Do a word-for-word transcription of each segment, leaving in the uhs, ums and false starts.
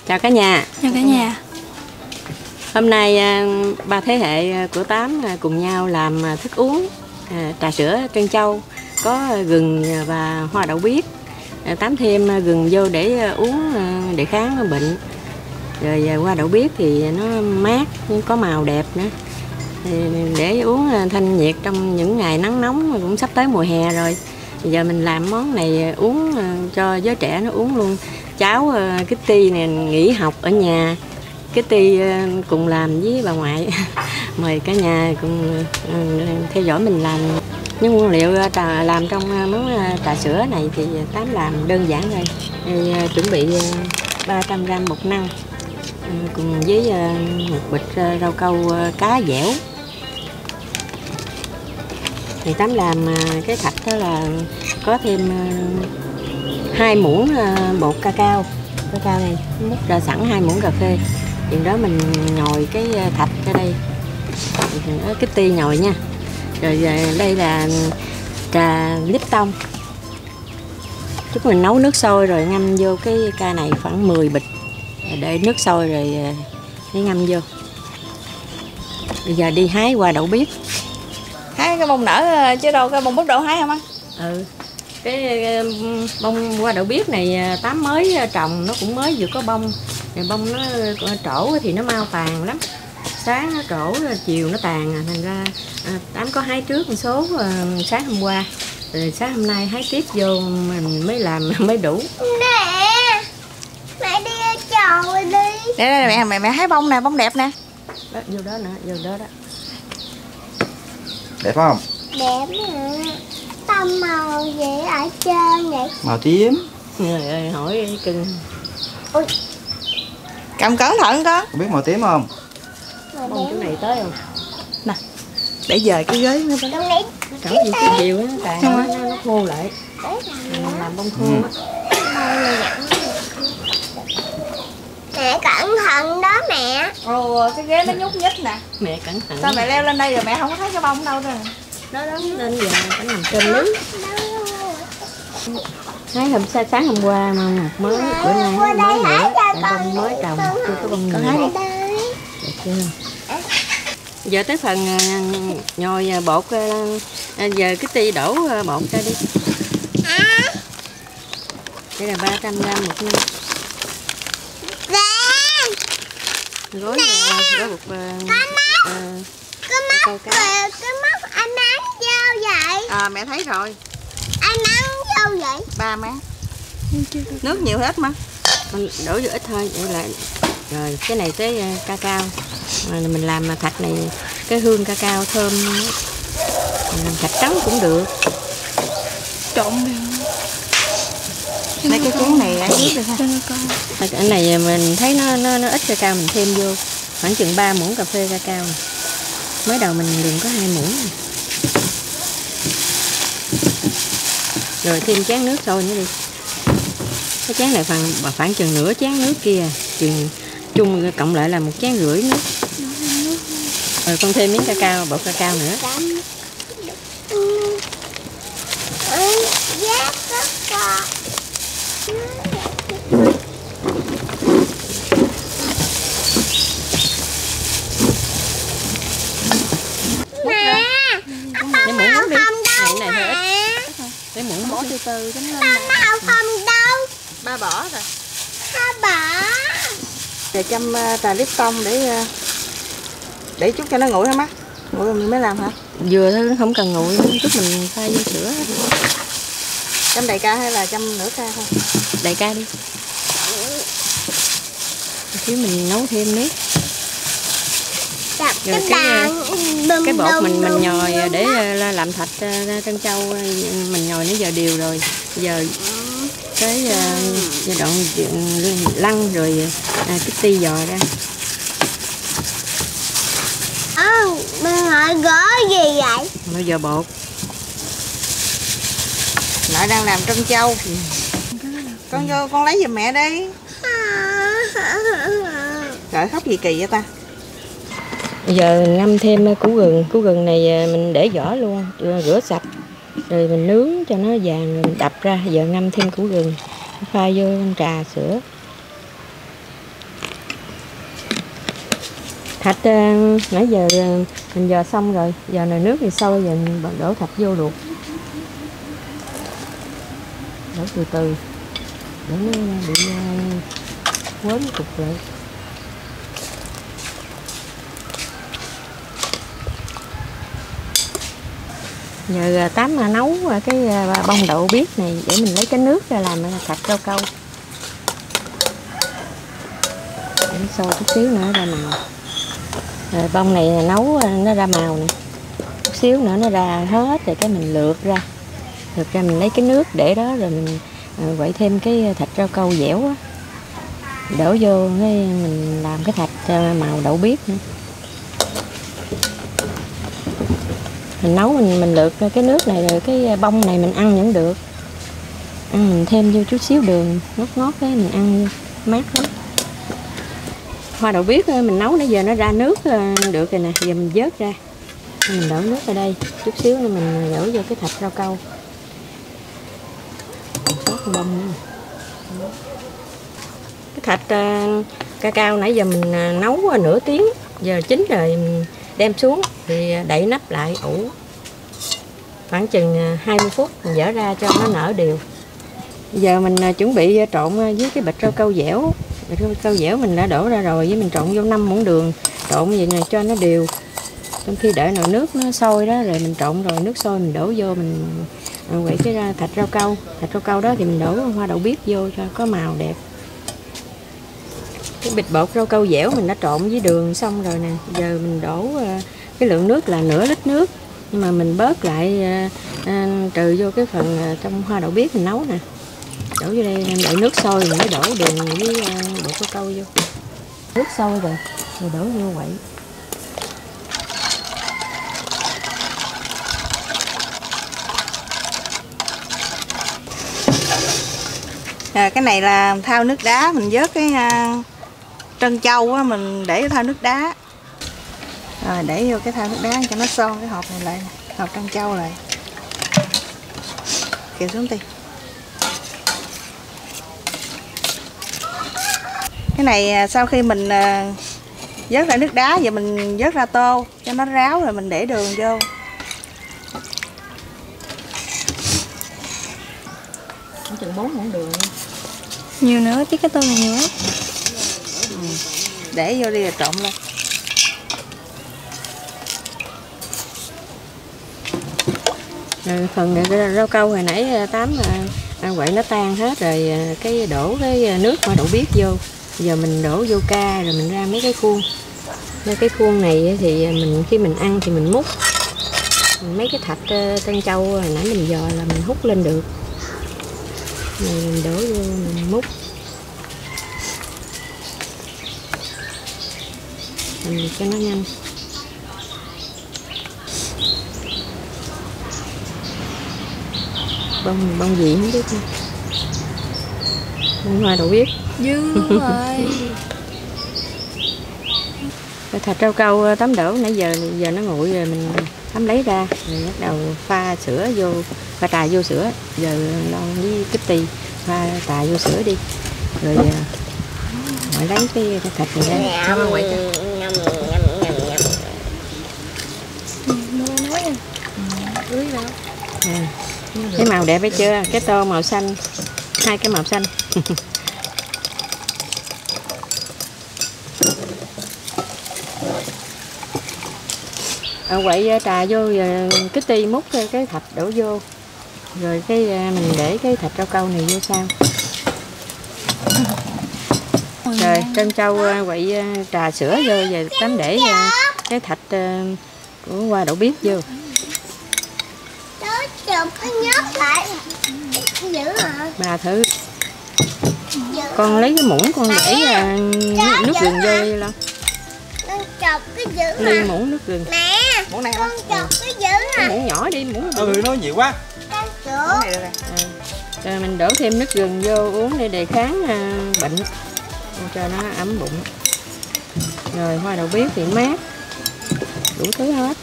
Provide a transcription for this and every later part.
Chào cả nhà. Chào cả nhà. Hôm nay ba thế hệ của Tám cùng nhau làm thức uống trà sữa trân châu, có gừng và hoa đậu biếc. Tám thêm gừng vô để uống để kháng bệnh. Rồi hoa đậu biếc thì nó mát, có màu đẹp nữa. Để uống thanh nhiệt trong những ngày nắng nóng, cũng sắp tới mùa hè rồi. Bây giờ mình làm món này uống cho giới trẻ nó uống luôn. Cháu Kitty này nghỉ học ở nhà, Kitty cùng làm với bà ngoại. Mời cả nhà cùng theo dõi mình làm. Những nguyên liệu trà, làm trong món trà sữa này thì Tám làm đơn giản thôi. Thì, chuẩn bị ba trăm gam bột năng cùng với một bịch rau câu cá dẻo. Thì Tám làm cái thạch đó là có thêm hai muỗng bột cacao. Cacao này múc ra sẵn hai muỗng cà phê. Thì đó mình nhồi cái thạch ra đây. Kitty nhồi nha. Rồi đây là trà Lipton. Chúng mình nấu nước sôi rồi ngâm vô cái ca này khoảng mười bịch. Để nước sôi rồi để ngâm vô. Bây giờ đi hái hoa đậu biếc. Hái cái bông nở chứ đâu cái bông bút đậu hái không á? Ừ. Cái bông hoa đậu biếc này Tám mới trồng, nó cũng mới vừa có bông. Bông nó trổ thì nó mau tàn lắm. Sáng nó trổ, chiều nó tàn. Thành ra Tám có hái trước một số sáng hôm qua. Rồi sáng hôm nay hái tiếp vô mình mới làm mới đủ. Nè, mẹ đi chầu đi. Đây đây mẹ mẹ mẹ hái bông nè, bông đẹp nè. Đó, vô đó nè, vô đó đó. Đẹp không? Đẹp nè. Tông màu gì ở trên vậy? Màu tím. Trời ơi, hỏi cưng. Ui. Cầm cẩn thận con. Có biết màu tím không? Bông chỗ này tới không? Nè, để dời cái ghế nữa. Trong này. Cẩn gì chiều chiều nó tàn nó, nó, nó khô lại. Mình làm bông khô á. Mẹ cẩn thận đó mẹ. Ồ, cái ghế nó nhúc nhích nè. Mẹ cẩn thận. Sao mẹ leo lên đây rồi mẹ không có thấy cái bông đâu rồi? Đó đó, lên giờ phải nằm trên lưới. Hái hôm sáng, sáng hôm qua mà một mới, bữa nay mới nữa, tại bông mới trồng, chưa có bông. Con hái đi. Được chưa? Giờ tới phần nhồi bột, giờ Kitty đổ bột ra đi. Đây là ba trăm gam một năng. Gói gói bột. Cái mắt kìa, cái mắt anh bắn vô vậy? À mẹ thấy rồi. Anh bắn vô vậy? Ba má. Nước nhiều hết mà. Mình đổ vô ít thôi, vậy lại. Rồi cái này tới cacao. Rồi mình làm thạch này cái hương cacao thơm. Mình làm thạch trắng cũng được. Trộn đi. Mấy cái chén này ăn biết được ha. Cái này mình thấy nó nó, nó ít cacao mình thêm vô khoảng chừng ba muỗng cà phê cacao này. Mới đầu mình đừng có hai muỗng này. Rồi thêm chén nước sôi nữa đi. Cái chén này khoảng khoảng chừng nửa chén nước kia, chừng chung cộng lại là một chén rưỡi nước. Rồi con thêm miếng cacao, bột cacao nữa. Mẹ, Lấy muỗng màu đi. không đâu Này, này mẹ. Lấy muỗng Bỏ bỏ từ từ cho nó Tao lên. màu không đâu. Ba bỏ rồi. Tao bỏ. Giờ chăm trà Lipton để để chút cho nó nguội hả má? Nguội rồi mình mới làm hả? Vừa thôi, không cần nguội, chút mình pha vô sữa. Chăm đầy ca hay là chăm nửa ca thôi? Đầy ca đi. Xíu mình nấu thêm nước. Đập Rồi cái cái đàn cái bột đùng, mình mình đùng, nhồi đùng để á. làm thạch trân châu, mình nhồi nãy giờ đều rồi. Giờ cái giai đoạn lăn rồi à, Kitty dò ra. Ờ, mình hỏi gỡ gì vậy? Bây giờ bột. Nội đang làm trân châu. Con vô con lấy giùm mẹ đi. Trời khóc gì kỳ vậy ta? Bây giờ ngâm thêm củ gừng. Củ gừng này mình để vỏ luôn, rửa sạch. Rồi mình nướng cho nó vàng rồi mình đập ra. Giờ ngâm thêm củ gừng, pha vô trà sữa. Thạch nãy giờ mình dò xong rồi, giờ nồi nước thì sôi, giờ mình đổ thạch vô luộc. Đổ từ từ để nó bị quến cục lại. Giờ Tám nấu cái bông đậu biếc này để mình lấy cái nước ra làm thạch rau câu. Để sôi chút xíu nữa ra màu. Rồi bông này nấu nó ra màu nè, chút xíu nữa nó ra hết rồi cái mình lượt ra, lượt ra mình lấy cái nước để đó rồi mình quậy thêm cái thạch rau câu dẻo á, đổ vô cái mình làm cái thạch màu đậu biếc nữa. Mình nấu mình mình lượt cái nước này rồi cái bông này mình ăn vẫn được, ăn mình thêm vô chút xíu đường ngót ngót cái mình ăn mát lắm. Hoa đậu biếc mình nấu nãy giờ nó ra nước được rồi nè, giờ mình vớt ra, mình đổ nước ở đây chút xíu nữa mình đổ vô cái thạch rau câu, sót bông nữa. Cái thạch uh, cacao nãy giờ mình nấu nửa tiếng, giờ chín rồi mình đem xuống thì đậy nắp lại ủ khoảng chừng hai mươi phút, mình dỡ ra cho nó nở đều. Giờ mình chuẩn bị trộn với cái bịch rau câu dẻo. Bịch rau câu dẻo mình đã đổ ra rồi, với mình trộn vô năm muỗng đường, trộn vậy này cho nó đều. Trong khi đợi nồi nước nó sôi đó rồi mình trộn rồi nước sôi mình đổ vô mình quậy cái ra thạch rau câu. Thạch rau câu đó thì mình đổ hoa đậu biếc vô cho có màu đẹp. Cái bịch bột rau câu dẻo mình đã trộn với đường xong rồi nè, giờ mình đổ cái lượng nước là nửa lít nước, nhưng mà mình bớt lại à, trừ vô cái phần à, trong hoa đậu biếc mình nấu nè, đổ vô đây đợi nước sôi mình mới đổ đường với à, bột rau câu vô. Nước sôi rồi rồi đổ vô quậy. À, cái này là thao nước đá, mình vớt cái uh, trân châu á, mình để thao nước đá. Rồi để vô cái thao nước đá cho nó son cái hộp này lại, hộp trân châu lại. Kìa xuống đi. Cái này sau khi mình uh, vớt ra nước đá, giờ mình vớt ra tô cho nó ráo rồi mình để đường vô. Chừng bốn muỗng đường. Nhiều nữa chứ cái tô này nhiều lắm. Ừ. Để vô đi rồi trộn lên. Rồi phần cái rau câu hồi nãy Tám à, quậy nó tan hết rồi, cái đổ cái nước hoa đậu biếc vô. Giờ mình đổ vô ca rồi mình ra mấy cái khuôn. Mấy cái khuôn này thì mình khi mình ăn thì mình múc. Mấy cái thạch trân châu hồi nãy mình dò là mình hút lên được. Này mình đổ vô mình múc. Mình cho nó nhanh. Bông bông gì không biết. Bông hoa đậu biếc. Dư rồi. Cái thạch rau câu Tám đổ nãy giờ giờ nó nguội rồi mình Tám lấy ra rồi bắt đầu pha sữa vô, pha trà vô sữa. Giờ lon với Kitty pha trà vô sữa đi. Rồi ngoại lấy cái, cái thạch này ra. Không ăn quậy cho. À, cái màu đẹp hay chưa? Cái tô màu xanh, hai cái màu xanh. À, quậy trà vô rồi Kitty múc cái thạch đổ vô, rồi cái mình để cái thạch rau câu này vô sau. Rồi trân châu quậy trà sữa vô, về Tám để cái thạch của hoa đậu biếc vô. Chụp cái nhớt lại. Giữ hả? Bà thử. Con lấy cái muỗng con để nước gừng vô đi lo. Con chọc cái giữ Ly hả? muỗng nước gừng. Nè. Muỗng này Con chọc cái giữ hả? Muỗng nhỏ đi, muỗng. Ừ, nói nhiều quá. Con Muỗng này được rồi. À, rồi mình đổ thêm nước gừng vô uống để đề kháng uh, bệnh cho nó ấm bụng. Rồi hoa đậu biếc thì mát, đủ thứ hết.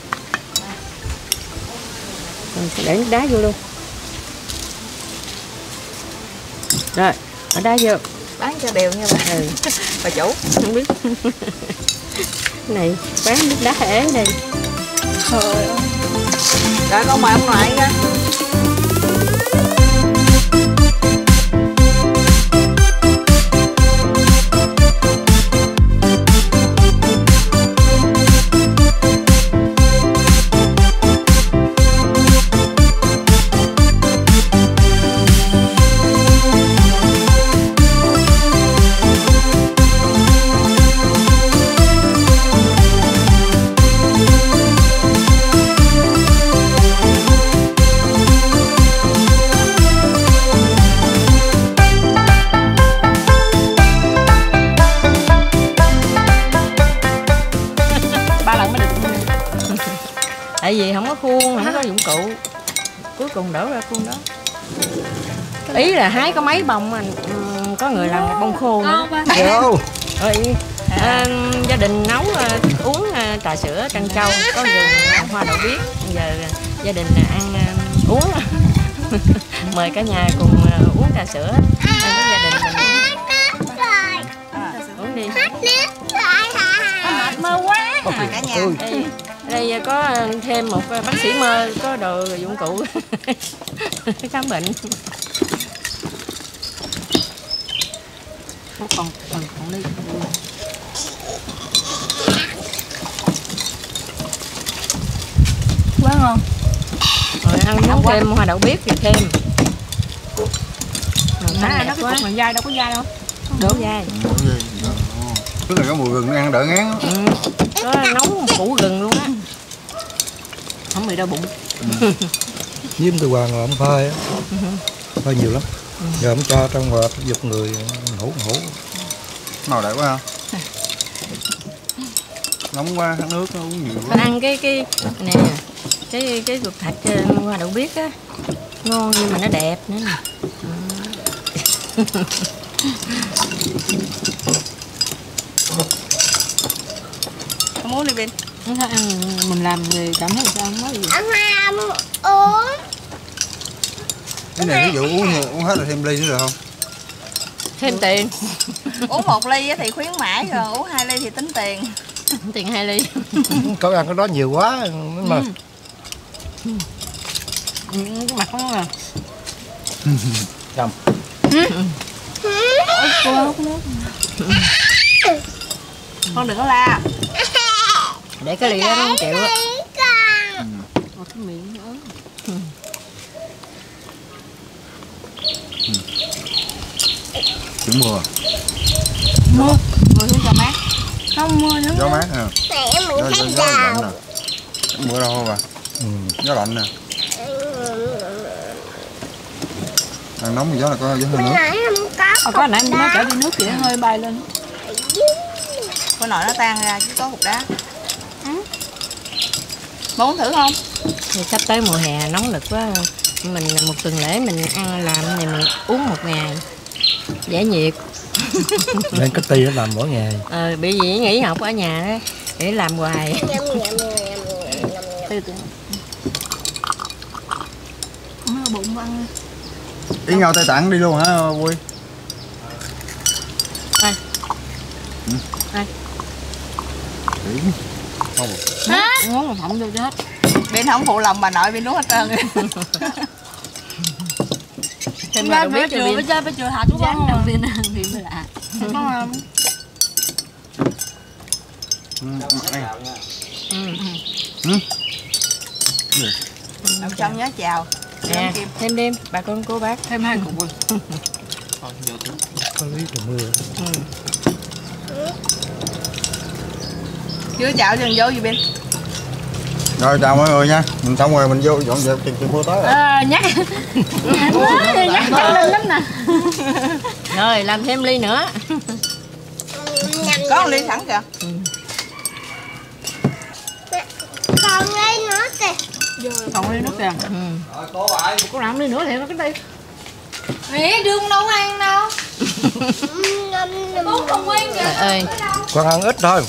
Rồi để nước đá vô luôn. Rồi, ở đá vô. Bán cho đều nha bà. Ừ. Bà chủ không biết. Này bán nước đá hẻ này. Trời ơi. Rồi con mời ông ngoại ra. Tại vì không có khuôn, không có dụng cụ, cuối cùng đổ ra khuôn đó. Ý là hái có mấy bông mà có người làm bông khô nữa. Rồi à, gia đình nấu thức uống trà sữa trân châu, có gừng hoa đậu biếc. Giờ gia đình ăn uống mời cả nhà cùng uống trà sữa. Cái gia đình mình uống đi. Mệt mơ quá cả nhà. Đây, đây có thêm một bác sĩ mơ, có đồ dụng cụ khám bệnh. Còn còn còn ly. Quá ngon. Rồi ăn muốn thêm hoa đậu biếc thì thêm. À, nó cái cục này dai đâu có dai đâu. Đổ dai. Tức là có mùi gừng ăn đỡ ngán. Ừ. Có nấu một củ gừng luôn á. Không bị đau bụng. Ừ. Diêm từ hoàng là ông phơi á. Phơi nhiều lắm. Ừ. Giờ ông cho trong quạt giật người hổ hổ. Màu đẹp quá ha. Nóng quá, hát nước nó uống nhiều quá. Ăn cái cái nè, cái cái ruột thịt hoa đậu biếc á, ngon nhưng mà nó đẹp nữa nè. Không muốn đi bên. Mình làm thì cảm thấy sao không có gì. Ông hai uống. Cái này ví dụ uống uống hết là thêm ly nữa được không? Thêm tiền. Uống một ly thì khuyến mãi rồi, uống hai ly thì tính tiền. Tiền hai ly. Có ăn cái đó nhiều quá mà. Ừ. Ừ, cái mặt nó là. Cầm. Con đừng có la. Để cái ly đó nó không chịu á. Một cái miệng nữa. Chuẩn mưa. Mưa. Mưa xuống cho mát. Không mưa nữa. Gió mát nè. Mẹ mình Gió, thấy gió, gió lạnh giàu. nè. Mưa đâu không bà? Ừ. Gió lạnh nè. Đang nóng thì gió là có gió hơi nước. Nãy không có. À, có nãy nó chở đi nước thì nó hơi bay lên. Có nồi nó tan ra chứ có cục đá. Ừ. Muốn thử không? Thì sắp tới mùa hè nóng lực quá, mình một tuần lễ mình ăn làm này mình uống một ngày giải nhiệt. Nên cái ti nó làm mỗi ngày. Ờ, bị gì nghỉ học ở nhà đó để làm hoài. Từ từ. Nó bụng ăn. Ý nhau Tây Tạng đi luôn hả Quy? Đây. Ừ. Đây. Không. Hết. Ngón một phỏng vô cho hết. Bên không phụ lòng bà nội bên nuốt hết trơn. Thêm vào biết cho Biên. Bây giờ phải chừa hạt chú con đầu tiên ăn thì mới lạ. Con không? Ừ. Ừ. Ừ. Ông trong nhớ chào. Nè, thêm đêm bà con cô bác Thêm hai cục rồi. Có lý của mưa. Ừ. Chưa chào dần vô gì bên. Rồi chào mọi người nha. Mình xong rồi mình vô dọn dẹp tiền tiền mua tới rồi. À, nhắc. Nhắc nhắc lên lắm nè. Rồi làm thêm ly nữa. Có một ly sẵn kìa. Ừ. Còn ly nữa kìa. Còn ly nước kìa. Ừ. Có làm ly nữa thì nó cái đi. Mẹ đừng đâu ăn đâu. Bố không quen kìa. Trời ơi. Con ăn ít thôi.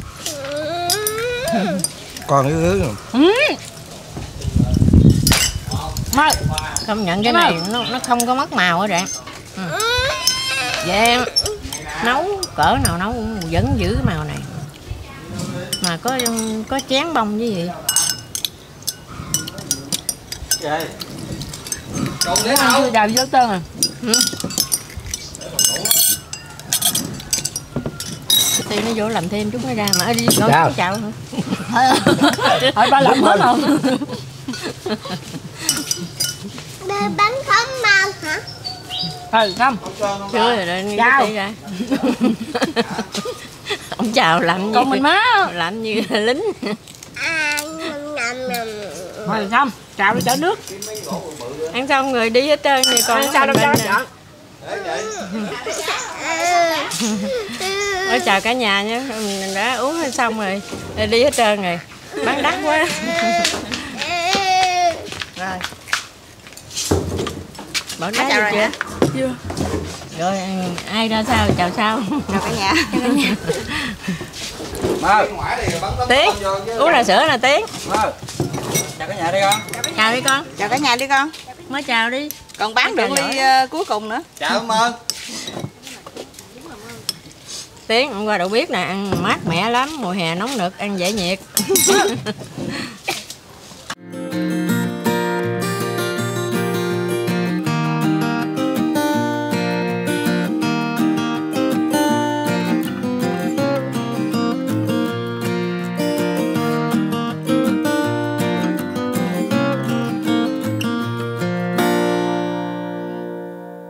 Còn cái thứ Ừ. Công nhận cái này nó nó không có mất màu hết rạng. Ừ. Dạ em. nấu cỡ nào nấu cũng vẫn giữ cái màu này, mà có có chén bông với gì. Để ăn chưa đào vô tơn à. Ừ. Thì nó vô làm thêm chút nó ra mà đi nói chào. Chào hả? Hỏi ba làm hết không? Đây bánh không màu hả? Ừ không. Chưa rồi đây chào. Ra. Ông chào làm con mình má làm như lính. À, nằm nằm. Rồi xong, chào đi chở nước. Ăn xong rồi đi hết trơn thì con ăn sao đâu cho chợ. Nói chào cả nhà nhé, mình đã uống xong rồi đi hết trơn rồi, bán đắt quá. Rồi. Bỏ đá chưa? Chưa. Chưa. Rồi ai ra sao chào sao? Chào cả nhà. Mơ. Tiến, uống trà sữa nè Tiến. Mơ. Chào cả nhà đi con. Chào đi con. Chào cả nhà đi con. Mới chào đi. Còn bán được ly uh, cuối cùng nữa. Chào Mơ. Tiến hôm qua đâu biết nè, ăn mát mẻ lắm, mùa hè nóng nực ăn giải nhiệt.